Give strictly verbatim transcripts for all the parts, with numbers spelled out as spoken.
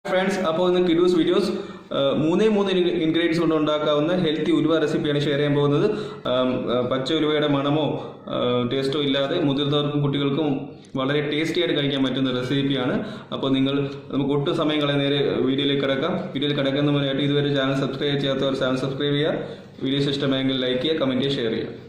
Friends, upon the Kidus videos, മൂന്നേ മൂന്ന് ingredients കൊണ്ട് ഉണ്ടാക്കാവുന്ന ഹെൽത്തി ഉലുവ റെസിപ്പിയാണ് ഷെയർ ചെയ്യാൻ പോകുന്നത്. പച്ച ഉലുവയുടെ മണമോ ടേസ്റ്റോ ഇല്ലാതെ മുതിർന്നവർക്കും കുട്ടികൾക്കും വളരെ ടേസ്റ്റി ആയിട്ട് കഴിക്കാൻ പറ്റുന്ന റെസിപ്പിയാണ്. അപ്പോൾ നിങ്ങൾ നമുക്ക് ഒട്ടും സമയം കളയാൻ നേരെ വീഡിയോയിലേക്ക് കിടക്കാം. വീഡിയോയിൽ കിടക്കുന്ന മുന്നേയായിട്ട് ഇതുവരെ ചാനൽ സബ്സ്ക്രൈബ് ചെയ്യാത്തവർ ചാനൽ സബ്സ്ക്രൈബ് ചെയ്യുക. വീഡിയോസ് ഇഷ്ടമായെങ്കിൽ ലൈക്ക് ചെയ്യുക, കമൻറ്റ് ചെയ്യുക, ഷെയർ ചെയ്യുക.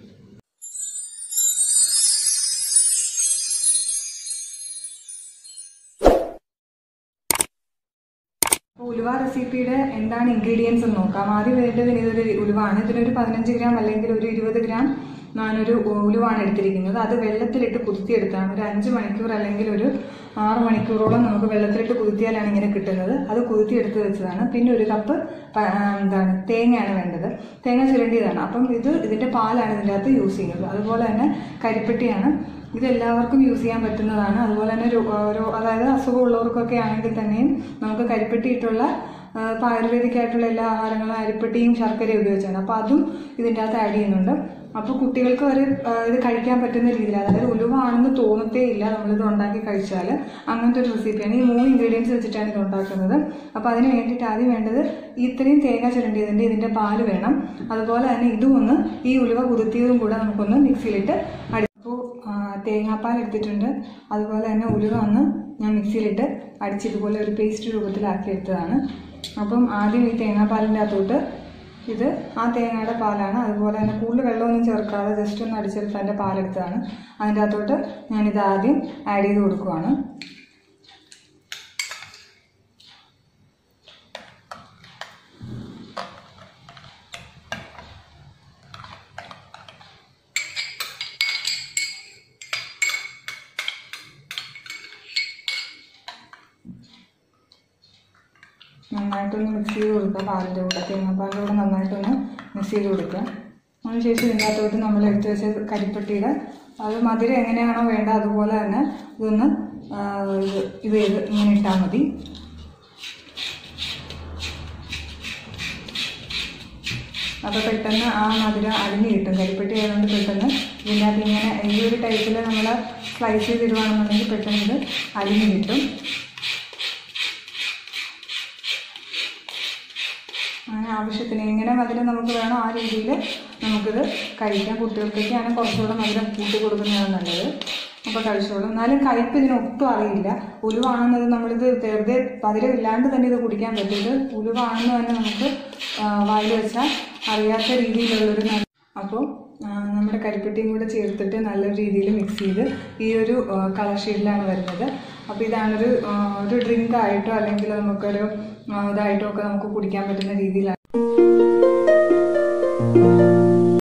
ഉലുവ റെസിപ്പിയുടെ എന്താണ് ഇൻഗ്രീഡിയൻസ് എന്ന് നോക്കാം. ആദ്യം വേണ്ടത് ഇതൊരു ഉലുവാണ്. ഇതിനൊരു പതിനഞ്ച് ഗ്രാം അല്ലെങ്കിൽ ഒരു ഇരുപത് ഗ്രാം ഞാനൊരു ഉലുവാണ് എടുത്തിരിക്കുന്നത്. അത് വെള്ളത്തിലിട്ട് കുതിർത്തിയെടുത്താണ്. ഒരു അഞ്ച് മണിക്കൂർ അല്ലെങ്കിൽ ഒരു ആറ് മണിക്കൂറോളം നമുക്ക് വെള്ളത്തിലിട്ട് കുതിർത്തിയാലാണ് ഇങ്ങനെ കിട്ടുന്നത്. അത് കുതിർത്തിയെടുത്ത് വെച്ചതാണ്. പിന്നെ ഒരു കപ്പ് എന്താണ് തേങ്ങയാണ് വേണ്ടത്. തേങ്ങ ചുരണ്ടിയതാണ്. അപ്പം ഇത് ഇതിൻ്റെ പാലാണ് ഇതിൻ്റെ അകത്ത് യൂസ് ചെയ്യുന്നത്. അതുപോലെ തന്നെ കരിപ്പെട്ടിയാണ്. ഇതെല്ലാവർക്കും യൂസ് ചെയ്യാൻ പറ്റുന്നതാണ്. അതുപോലെ തന്നെ ഓരോ അതായത് അസുഖമുള്ളവർക്കൊക്കെ ആണെങ്കിൽ തന്നെയും നമുക്ക് കരിപ്പെട്ടിയിട്ടുള്ള ആയുർവേദിക്കായിട്ടുള്ള എല്ലാ ആഹാരങ്ങളും അരിപ്പെട്ടിയും ശർക്കരയും ഉപയോഗിച്ചാണ്. അപ്പോൾ അതും ഇതിൻ്റെ അകത്ത് ആഡ് ചെയ്യുന്നുണ്ട്. അപ്പോൾ കുട്ടികൾക്ക് ഒരു ഇത് കഴിക്കാൻ പറ്റുന്ന രീതിയിൽ, അതായത് ഉലുവ ആണെന്ന് തോന്നത്തേ ഇല്ല നമ്മളിത് ഉണ്ടാക്കി കഴിച്ചാൽ. അങ്ങനത്തെ ഒരു റെസിപ്പിയാണ്. ഈ മൂന്ന് ഇൻഗ്രീഡിയൻസ് വെച്ചിട്ടാണ് ഇത് ഉണ്ടാക്കുന്നത്. അപ്പോൾ അതിന് വേണ്ടിയിട്ട് ആദ്യം വേണ്ടത് ഇത്രയും തേങ്ങ ചുരണ്ടിയതിൻ്റെ ഇതിൻ്റെ പാല് വേണം. അതുപോലെ തന്നെ ഇതും ഒന്ന് ഈ ഉലുവ കുതിർത്തിയതും കൂടെ നമുക്കൊന്ന് മിക്സിയിലിട്ട് അടി അപ്പോൾ തേങ്ങാപ്പാൽ എടുത്തിട്ടുണ്ട്. അതുപോലെ തന്നെ ഉലുവ ഒന്ന് ഞാൻ മിക്സിയിലിട്ട് അടിച്ച് ഇതുപോലെ ഒരു പേസ്റ്റ് രൂപത്തിലാക്കി എടുത്തതാണ്. അപ്പം ആദ്യം ഈ തേങ്ങാപ്പാലിൻ്റെ അകത്തോട്ട് ഇത് ആ തേങ്ങയുടെ പാലാണ്. അതുപോലെ തന്നെ കൂടുതൽ വെള്ളമൊന്നും ചേർക്കാതെ ജസ്റ്റ് ഒന്ന് അടിച്ചെടുത്ത് അതിൻ്റെ പാലെടുത്തതാണ്. അതിൻ്റെ അകത്തോട്ട് ഞാനിത് ആദ്യം ആഡ് ചെയ്ത് കൊടുക്കുവാണ്. നന്നായിട്ടൊന്ന് മിക്സ് ചെയ്ത് കൊടുക്കുക. പാലിൻ്റെ കൂടെ തേങ്ങാപ്പാലിൻ്റെ കൂടെ നന്നായിട്ടൊന്ന് മിക്സ് ചെയ്ത് കൊടുക്കുക. അതിനുശേഷം ഇതിൻ്റെ അകത്തോട്ട് നമ്മൾ എടുത്ത് വെച്ച കരിപ്പെട്ടിയുടെ അത് മധുരം എങ്ങനെയാണോ വേണ്ട അതുപോലെ തന്നെ ഇതൊന്ന് ഇത് ചെയ്ത് ഇങ്ങനെ ഇട്ടാൽ മതി. അപ്പോൾ പെട്ടെന്ന് ആ മധുരം അടിഞ്ഞ് കിട്ടും. കരിപ്പെട്ടി ആയതുകൊണ്ട് പെട്ടെന്ന് ഇതിൻ്റെ അകത്ത് ഇങ്ങനെ ഈ ഒരു ടൈപ്പിൽ നമ്മൾ സ്ലൈസ് ചെയ്തിടുകയാണെന്നുണ്ടെങ്കിൽ പെട്ടെന്ന് ഇത് അടിഞ്ഞ് കിട്ടും. അങ്ങനെ ആവശ്യത്തിന് എങ്ങനെ മധുരം നമുക്ക് വേണോ ആ രീതിയിൽ നമുക്കിത് കഴിക്കാം. കുട്ടികൾക്കൊക്കെയാണ് കുറച്ചുകൂടെ മധുരം കൂട്ടി കൊടുക്കുന്നതാണ് നല്ലത്. അപ്പോൾ കഴിച്ചോളും. എന്നാലും കയ്പ്പ് ഇതിനൊട്ടും അറിയില്ല. ഉലുവാണെന്നത് നമ്മളിത് വെറുതെ മധുരം ഇല്ലാണ്ട് തന്നെ ഇത് കുടിക്കാൻ പറ്റും. ഉലുവാണെന്ന് തന്നെ നമുക്ക് വായിൽ വെച്ചാൽ അറിയാത്ത രീതിയിലുള്ളൊരു നല്ല. അപ്പോൾ നമ്മുടെ കരിപ്പെട്ടിയും കൂടെ ചേർത്തിട്ട് നല്ല രീതിയിൽ മിക്സ് ചെയ്ത് ഈ ഒരു കളർ ഷെയ്ഡിലാണ് വരുന്നത്. അപ്പോൾ ഇതാണൊരു ഒരു ഡ്രിങ്ക് ആയിട്ടോ അല്ലെങ്കിൽ നമുക്കൊരു ഇതായിട്ടോ ഒക്കെ നമുക്ക് കുടിക്കാൻ പറ്റുന്ന രീതിയിലാണ്.